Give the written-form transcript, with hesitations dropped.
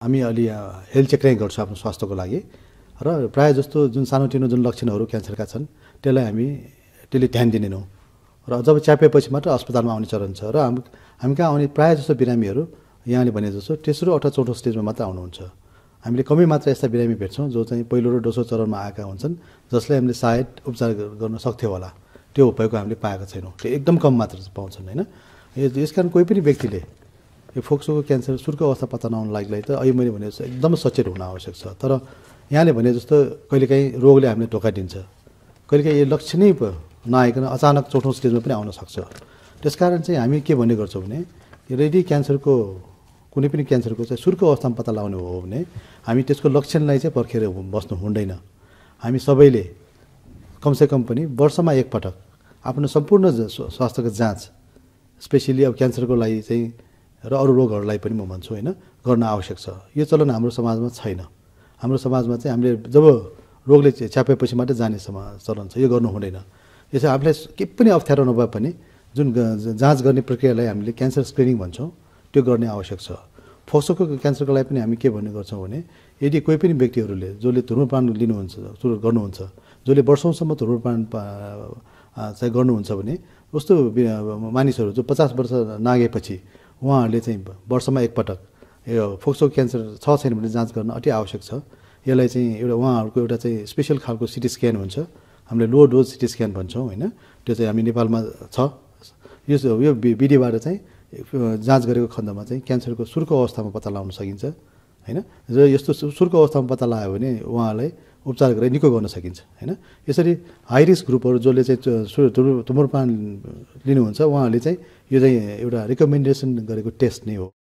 हामी अलि health check नै गर्छौँ आफ्नो स्वास्थ्यको लागि र प्रायः जस्तो जुन सानोतिनो जुन लक्षणहरू क्यान्सरका छन् त्यसलाई त्यसले ध्यान दिँदैनौँ र जब च्यापेपछि मात्र अस्पतालमा आउने चलन छ र हामी कहाँ आउने प्रायः जस्तो बिरामीहरू यहाँले भने जस्तो तेस्रो अथवा चौथो स्टेजमा मात्र आउनुहुन्छ। हामीले कमै मात्र यस्ता बिरामी भेट्छौँ जो चाहिँ पहिलो र दोस्रो चरणमा आएका हुन्छन्, जसलाई हामीले सायद उपचार गर्न सक्थ्यो होला, त्यो भएको हामीले पाएका छैनौँ। त्यो एकदम कम मात्र पाउँछन् होइन। यसकारण कोही पनि व्यक्तिले यो फोक्सोको क्यान्सर सुरुको अवस्था पत्ता नहुन लागि त अहिले मैले भने जस्तो एकदम सचेत हुन आवश्यक छ। तर यहाँले भने जस्तो कहिलेकाहीँ रोगले हामीलाई धोका दिन्छ, कहिलेकाहीँ यो लक्षणै नआइकन अचानक चौथो स्टेजमा पनि आउन सक्छ। त्यसकारण चाहिँ हामी के भन्ने गर्छौँ भने यदि क्यान्सरको कुनै पनि क्यान्सरको चाहिँ सुरुको अवस्थामा पत्ता लगाउने हो भने हामी त्यसको लक्षणलाई चाहिँ पर्खेर बस्नु हुँदैन। हामी सबैले कमसेकम पनि वर्षमा एकपटक आफ्नो सम्पूर्ण स्वास्थ्यको जाँच, स्पेसली अब क्यान्सरको लागि चाहिँ र अरू रोगहरूलाई पनि म भन्छु होइन, गर्न आवश्यक छ। यो चलन हाम्रो समाजमा छैन। हाम्रो समाजमा चाहिँ हामीले जब रोगले च्यापेपछि मात्रै जाने चलन छ, यो गर्नु हुँदैन। यसो आफूलाई केही पनि अप्ठ्यारो नभए पनि जुन जाँच गर्ने प्रक्रियालाई हामीले क्यान्सर स्क्रिनिङ भन्छौँ, त्यो गर्ने आवश्यक छ। फोक्सोको क्यान्सरको लागि पनि हामी के भन्ने गर्छौँ भने यदि कोही पनि व्यक्तिहरूले जसले धुम्रपान गर्नुहुन्छ, जसले वर्षौँसम्म धुम्रपान चाहिँ गर्नुहुन्छ भने उस्तो मानिसहरू जो 50 वर्ष नागेपछि उहाँहरूले चाहिँ वर्षमा एकपटक यो फोक्सो क्यान्सर छ छैन भने जाँच गर्न अति आवश्यक छ। यसलाई चाहिँ उहाँहरूको एउटा चाहिँ स्पेसल खालको सिटी स्क्यान हुन्छ, हामीले लो डोज सिटी स्क्यान भन्छौँ होइन। त्यो चाहिँ हामी नेपालमा छ। यो विधिबाट चाहिँ जाँच गरेको खण्डमा चाहिँ क्यान्सरको सुरुको अवस्थामा पत्ता लगाउन सकिन्छ होइन। र यस्तो सुरुको अवस्थामा पत्ता लगायो भने उहाँलाई उपचार गरेर निको गर्न सकिन्छ होइन। यसरी हाई रिस्क ग्रुपहरू जसले चाहिँ धुम्रपान लिनुहुन्छ उहाँहरूले चाहिँ यो चाहिँ एउटा रिकमेन्डेसन गरेको टेस्ट नै हो।